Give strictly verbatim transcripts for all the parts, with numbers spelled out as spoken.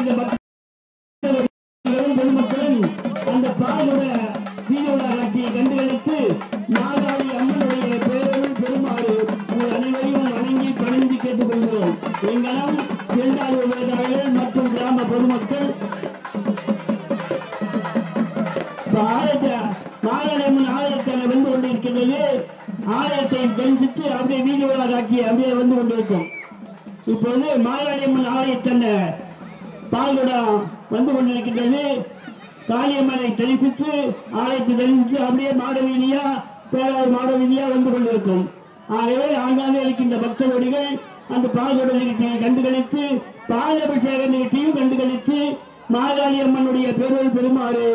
இருக்கின்ற பொதுமக்களும் அந்த பாலோட வீரோட காட்சியை கண்டுகளித்து மாகாளி அம்மனுடைய பேரொருள் பெருமாறு உங்கள் அனைவரையும் வணங்கி பணிந்து கேட்டுக்கொள்கிறோம். எங்களும் செந்தாலூர் வேதாளர்கள் மற்றும் கிராம பொதுமக்கள் மாகாளி அம்மன் ஆலயத்தை வந்து கொண்டிருக்கின்றது. ஆலயத்தை தரிசித்து அப்படியே வீதியோட காட்சியை அப்படியே வந்து கொண்டிருக்கும். இப்போது மாகாளி அம்மன் ஆலயத்தன் பால்குடம் வந்து கொண்டிருக்கின்றது. காளியம்மனை தரிசித்து ஆலயத்தை தரிசித்து அப்படியே மாட வீதியா பேராது மாட வீதியா வந்து கொண்டிருக்கும். ஆகவே ஆங்காங்கே இருக்கின்ற பக்தகோடிகள் அந்த பால்குட நிகழ்ச்சியை கண்டுகளித்து பால் அபிஷேக நிகழ்ச்சியும் கண்டுகளித்து மாகாளி அம்மனுடைய பேரொருள் பெருமாறு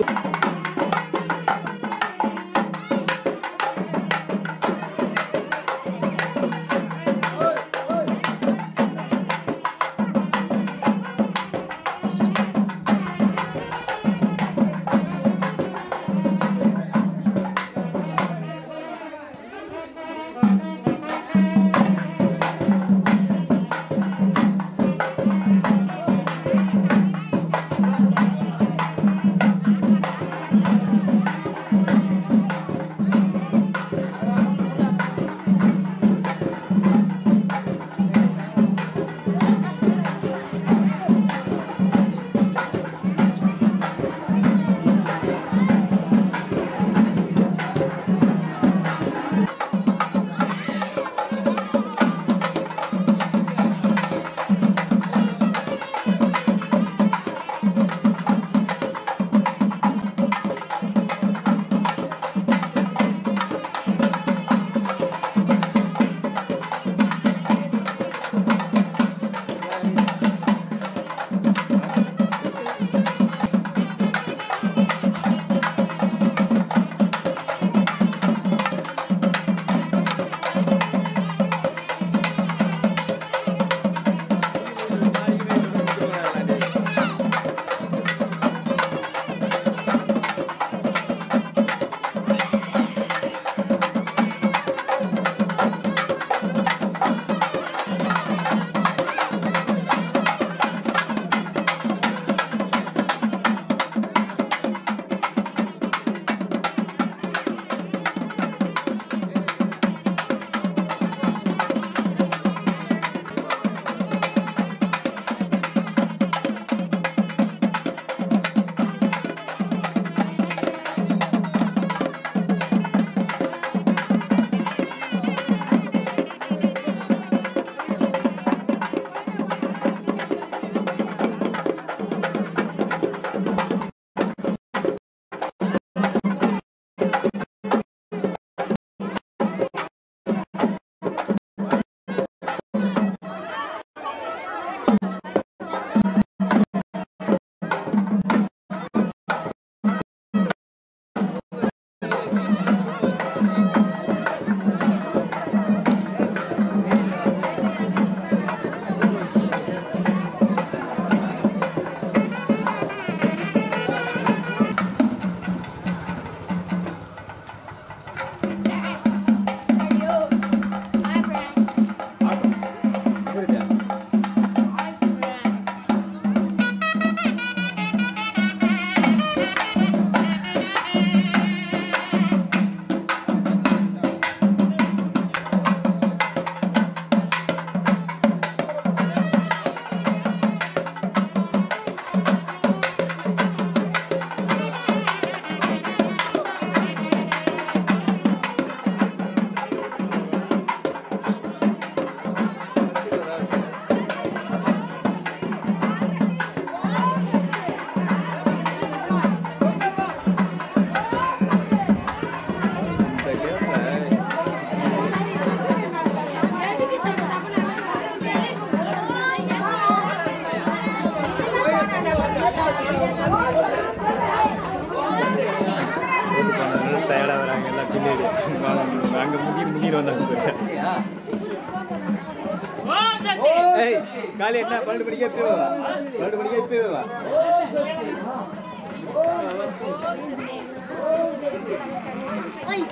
அங்க முடி முடி வந்தாங்க. ஏய் காலை என்ன பன்னெண்டு மணிக்கு எப்போ வா? பன்னெண்டு மணிக்கு எப்போ வா? ஐ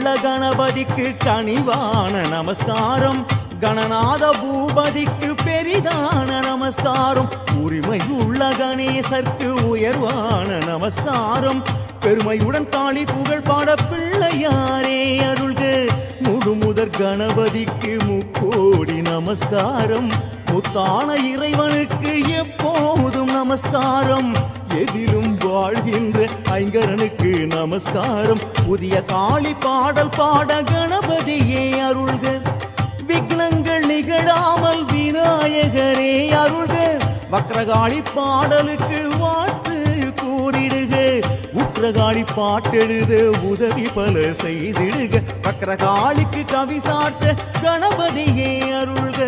உள்ள கணபதிக்கு கனிவான நமஸ்காரம், கணநாத பூபதிக்கு பெரிதான நமஸ்காரம், உரிமையுள்ள கணேசர்க்கு உயர்வான நமஸ்காரம், பெருமையுடன் தாளி புகழ் பாட பிள்ளையாரே அருள்க, முழுமுதற் கணபதிக்கு முக்கோடி நமஸ்காரம், முத்தான இறைவனுக்கு எப்போதும் நமஸ்காரம், எதிலும் வாழ்கின்ற ஐங்கரனுக்கு நமஸ்காரம், புதிய காளி பாடல் பாட கணபதியே அருள்க, விக்னங்கள் நிகழாமல் விநாயகரே அருள்க, வக்ரகாளி பாடலுக்கு வாழ்த்து கூறிடுக, உக்ரகாளி பாட்டெழுத உதவி பல செய்திடுக, வக்ரகாளிக்கு கவி சாட்ட கணபதியே அருள்க.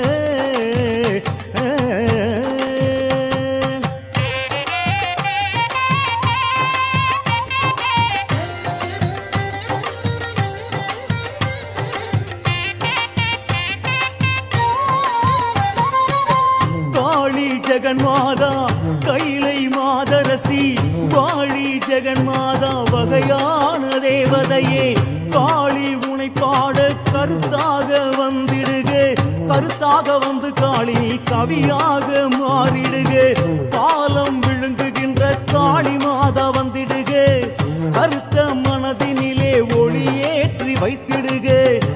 ஜெகன்மாதா கைலை மாதரசி வாழி ஜெகன்மாதா வகையான தேவதையே, காளி உனை பாட கருத்தாக வந்திடுக, கருத்தாக வந்து காளி கவியாக மாறிடுக, காலம் விழுங்குகின்ற காளி மாதா வந்திடுக, கருத்த மனதினிலே ஒளியேற்றி வைத்திடுக,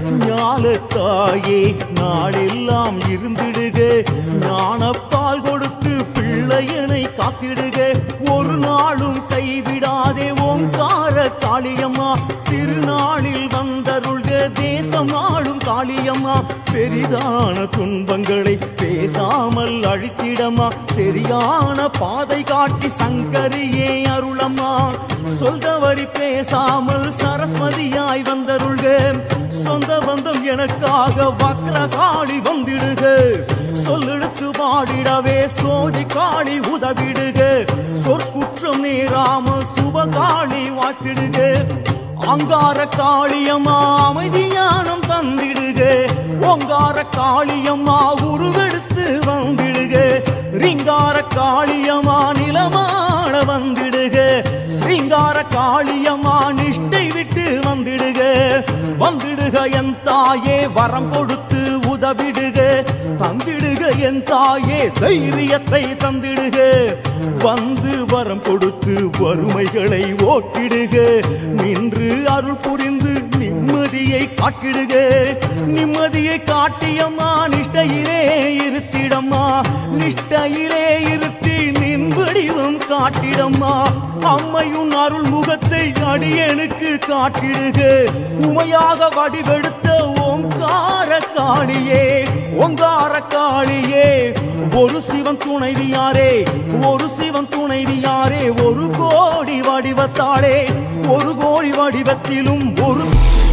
ஞானத்தாயே நாளெல்லாம் இருந்திடுக, ஞானப்பால் கொடுத்து பிள்ளையனை காத்திடுக, ஒரு நாளும் கைவிடாதே ஓங்கார காளியம்மா, திருநாளில் வந்தருள்க தேசம் நாளும் காளியம்மா, பெரிதான துன்பங்களை பேசாமல் அழித்திடம்மா, சரியான பாதை காட்டி சங்கரியே அருளம்மா, சொல்தவரி பேசாமல் சரஸ்வதியாய் வந்தருள்க, சொந்த பந்தம் எனக்காக வக்ரகாளி வந்திடுக, சொல்லெடுத்து பாடிடவே சோதி காளி உதவிடுக, சொற்குற்றம் நேராமல் சுபகாளி வாட்டிடுக, அங்கார காளியம்மா அமைதியானம் தந்திடுக, ஓங்கார காளியம்மா உருவெடுத்து வந்திடுக, ரிங்கார காளியம்மா நிலமாட வந்திடுக, ஸ்ரீங்கார காளியம்மா நிஷ்டை விட்டு வந்திடுக, வந்திடுக என் தாயே வரம் கொடுத்து உதவிடுக, தந்திடுக என் தாயே தைரியத்தை தந்திடுக, வந்து வரம் கொடுத்து வறுமைகளை ஓட்டிடுக, நின்று அருள் புரிந்து நிம்மதியை காட்டிடுக, நிம்மதியை காட்டியம்மா நிஷ்டையிலே இருத்திடம்மா, நிஷ்டையிலே இருத்தி நின் வடிவம் காட்டிடம்மா, அம்மையும் அருள் முகத்தை அடியனுக்கு காட்டிடுக, உமையாக வடிவெடுத்த ஓங்கார காளியே, ஓங்கார காளியே, ஒரு சிவன் துணைவியாரே, ஒரு சிவன் துணைவியாரே, ஒரு கோடி வடிவத்தாளே, ஒரு கோடி வடிவத்திலும் ஒரு